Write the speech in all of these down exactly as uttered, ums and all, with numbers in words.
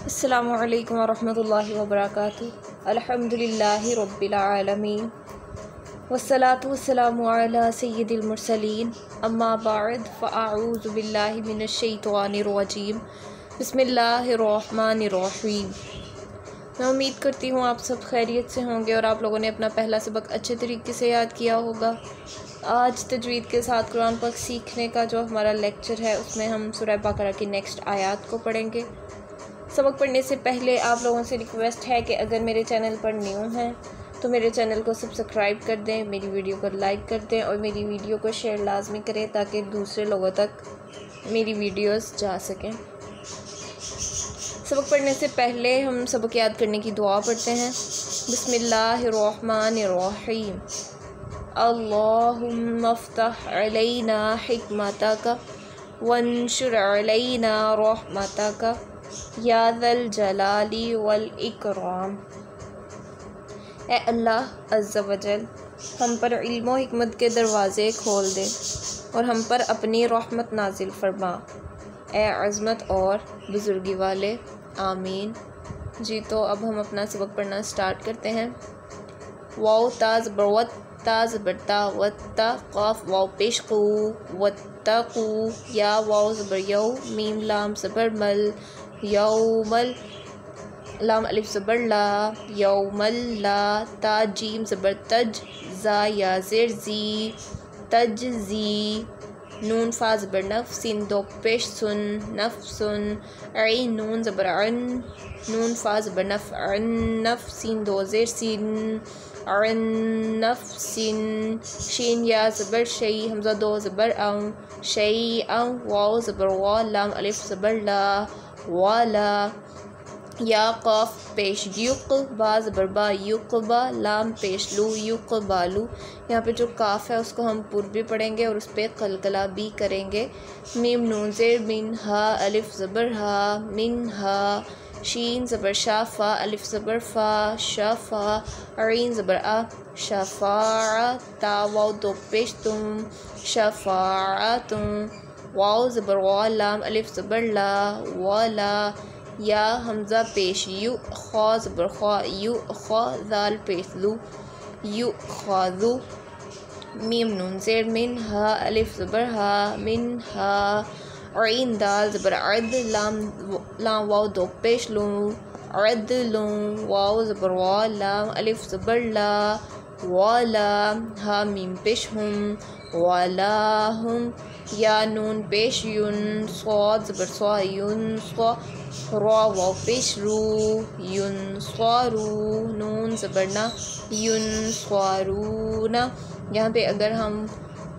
अस्सलामु अलैकुम वरहमतुल्लाहि वबरकातुहू। अल्हम्दुलिल्लाहि रब्बिल आलमीन वस्सलातु वस्सलामु अला सय्यिदिल मुरसलीन अम्मा बाद फ़अऊज़ु बिल्लाहि मिनश शैतानिर रजीम बिस्मिल्लाहिर रहमानिर रहीम। मैं उम्मीद करती हूँ आप सब खैरियत से होंगे और आप लोगों ने अपना पहला सबक अच्छे तरीके से याद किया होगा। आज तजवीद के साथ कुरान पाक सीखने का जो हमारा लेक्चर है उसमें हम सूरह बकरा की नेक्स्ट आयत को पढ़ेंगे। सबक पढ़ने से पहले आप लोगों से रिक्वेस्ट है कि अगर मेरे चैनल पर न्यू हैं तो मेरे चैनल को सब्सक्राइब कर दें, मेरी वीडियो को लाइक कर दें और मेरी वीडियो को शेयर लाजमी करें ताकि दूसरे लोगों तक मेरी वीडियोस जा सकें। सबक पढ़ने से पहले हम सबक याद करने की दुआ पढ़ते हैं। बिस्मिल्लाहिर्रहमानिर्रहीम। अल्लाहुम्मा अफ्तह अलैना हिकमतक वंशुर अलैना रहमतक या ज़ल जलाली वल इकराम। ए अल्लाह अज़्ज़ा वजल, हम पर इल्म व हिकमत के दरवाज़े खोल दे और हम पर अपनी रहमत नाजिल फरमा, ए अज़मत और बुज़ुर्गी वाले, आमीन। जी तो अब हम अपना सबक पढ़ना स्टार्ट करते हैं। वाव ताज़ बरवत ताज़ बरता वत्ता क़ाफ वाव पेश क़ू वत्तक़ू या वाव ज़बर यौ मीम लाम ज़बर मल यौमल लाम अलिफ ज़बर ला यौमल ला ता जीम ज़बर तज ज़ा या ज़ेर ज़ी तज ज़ी नून फ़ा ज़बर नफ सिन दो पेश सुन नफ सुन ऐन नून ज़बर अन नून फ़ा ज़बर नफ अन नफ सिन दो ज़ेर सिन अन नफ सिन शीन या ज़बर शई हमज़ा दो ज़बर अं शई अं वाव ज़बर वा लाम अलिफ ज़बर ला वाला या क़ाफ पेश युक़ बा ज़बर बा युक़बा लाम पेश लू युक़बालू। यहाँ पे जो काफ़ है उसको हम पुर भी पढ़ेंगे और उस पर कलकला भी करेंगे। मीम नून ज़ेर मिन हा अलिफ ज़बर हा मिन हा शीन ज़बर शाफ़ा अलिफ ज़बर फ़ा शाफ़ा ऐन ज़बर आ शफ़ा ता वाव दो पेश तुम शफ़ा तुम वाव ज़बर वा लाम अलिफ ज़बर ला वाला या हमज़ा पेश यू ख़ा ज़बर ख़ा यू ख़ा ज़ाल पेश लू यू ख़ाज़ू मीम नून ज़ेर मिन हा अलिफ ज़बर हा मिन हा ऐन दाल ज़बर अद लाम लाम वाव दो पेश लूँ अद लूँ वाव ज़बर वा लाम अलिफ ज़बर ला वाला हा मीम पेश हम वाला हम या नून पेश युन स्वाद ज़बर स्वा युन स्वा रा वाव पेश रू युन स्वारू नून ज़बर ना युन स्वारूना। यहाँ पे अगर हम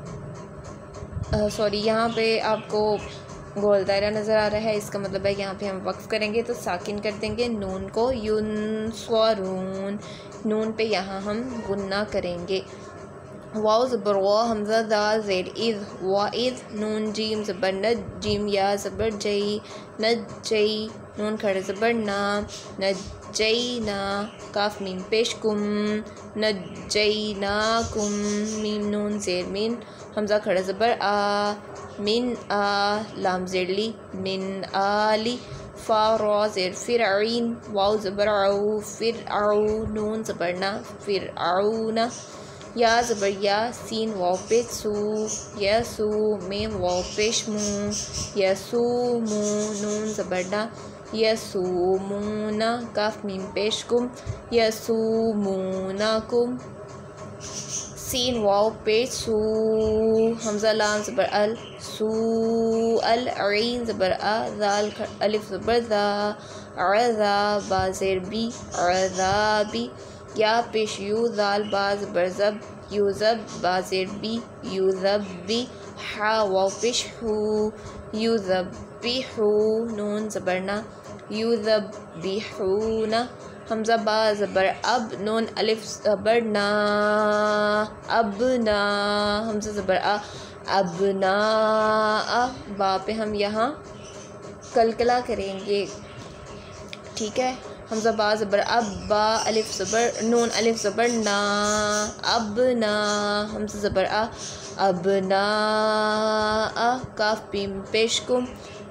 सॉरी यहाँ पे आपको गोल दायरा नज़र आ रहा है, इसका मतलब है यहाँ पे हम वक्फ़ करेंगे तो साकिन कर देंगे नून को युन स्वारून नून पे यहाँ हम गुन्ना करेंगे। वाव ज़बर वा हमज़ा दाल ज़ेर इज़ वाइज़ नून जीम ज़बर नज जीम या ज़बर जई नज जई नून खड़े ज़बर ना नज जई ना काफ मीम पेश कुम नज जई ना कुम मीम नून ज़ेर मिन हमज़ा खड़े ज़बर आ मिन आ लाम ज़ेर ली मिन आली फ़ा रा ज़ेर फिर ऐन वाव ज़बर औ फिर औ नून ज़बर ना फिर औ ना या ज़बर या सीन वाव पेश सू यसू मीम वाव पेश मू यसू मू नून ज़बर ना यसू मूना काफ मीम पेश कुम यसू मूना कुम सीन वाव पेश सू हमज़ा लाम ज़बर अल सू अल ऐन ज़बर आ ज़ाल अलिफ ज़बर ज़ा अज़ा बा ज़ेर बी अज़ा बी या पेश यू ज़ाल बा ज़बर ज़ब यूज़ब बा ज़ेर बी यूज़ब बी हा वाव पेश हू यूज़ब बी हू नून ज़बर ना यूज़ब बी हू ना हमज़ा बा ज़बर अब नून अलिफ ज़बर ना अब ना हमज़ा ज़बर आ अब ना आ बा पे हम यहाँ कलकला करेंगे, ठीक है। हमज़ा बा ज़बर अब बा अलिफ ज़बर नून अलिफ ज़बर ना अब ना हमज़ा ज़बर आ अब ना आ काफ पीम पेश कुम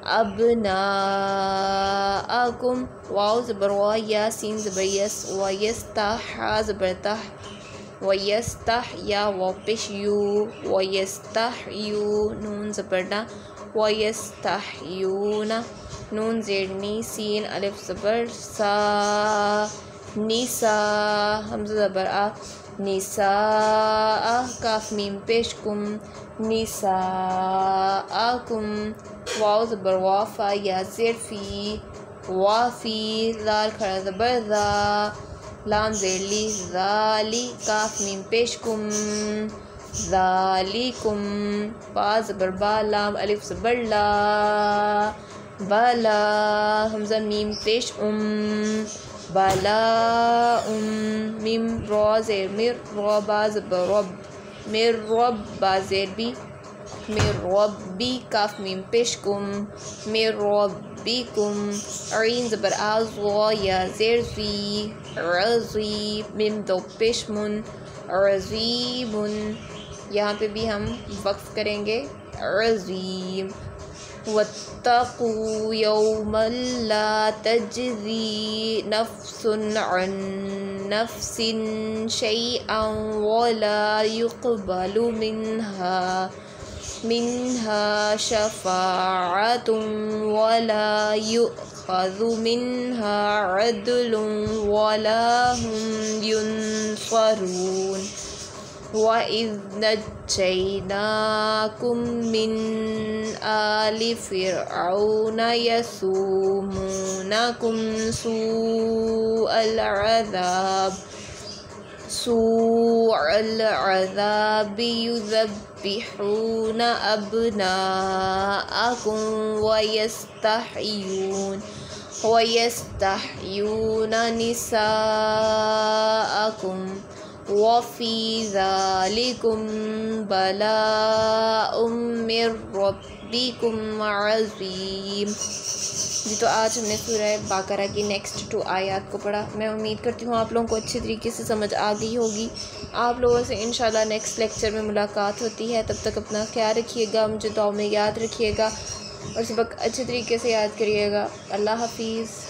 अबनाअकुम वाव ज़बर वा या सीन ज़बर यस व यस्ताह ज़बर ताह व यस्ताह या व पेश यू व यस्ताहयू नून ज़बर ना व यस्ताहयूना नून ज़ेरनी सीन अलिफ ज़बर सा निसा हमज़ा ज़बर आ निसा काफ मीम पेश कुम निसा आकुम वाव ज़बर वाफ़ा या ज़ेरफ़ी वाफ़ी लाल खड़ा ज़बर ज़ा लाम ज़ेरली ज़ाली काफ मीम पेश कुम ज़ालिकुम बा ज़बर बा लाम अलिफ ज़बर ला बाला हमज़ा मीम पेश उम बाला उम मीम रो ज़ेर मिर रो बा ज़बर रब मिर रब बा ज़ेर बी मिर रब्बी काफ मीम पेश कुम मिर रब्बिकुम आइन ज़बर आ ज़ो या ज़ेर ज़ी रज़ी मीम दो पेश मुन रज़ीमुन यहाँ पे भी हम वक्फ करेंगे रज़ीम वत्तक़ू यौमन ला तज्ज़ी नफ्सुन अन नफ्सिन शैअन वला युक़बलु मिन्हा मिन्हा शफ़ाअतुन वला युअख़ज़ु मिन्हा अदलुन वला हुम युनसरून वइज़ नज्जयनाकुम मिन आलि फ़िरऔन यसूमुनकुम सूअल अज़ाब सूअल अज़ाब युज़ब्बिहून अब्नाअकुम वयस्तहयून वयस्तहयून निसाअकुम वफ़ी ज़ालिकुम बलाउम मिर रब्बिकुम अज़ीम। जी तो आज हमने सूरह बकरा की नेक्स्ट टू आयत को पढ़ा। मैं उम्मीद करती हूँ आप लोगों को अच्छी तरीके से समझ आ गई होगी। आप लोगों से इंशाल्लाह नेक्स्ट लेक्चर में मुलाकात होती है। तब तक अपना ख्याल रखिएगा, मुझे दुआ में याद रखिएगा और सबक अच्छे तरीके से याद करिएगा। अल्लाह हाफिज़।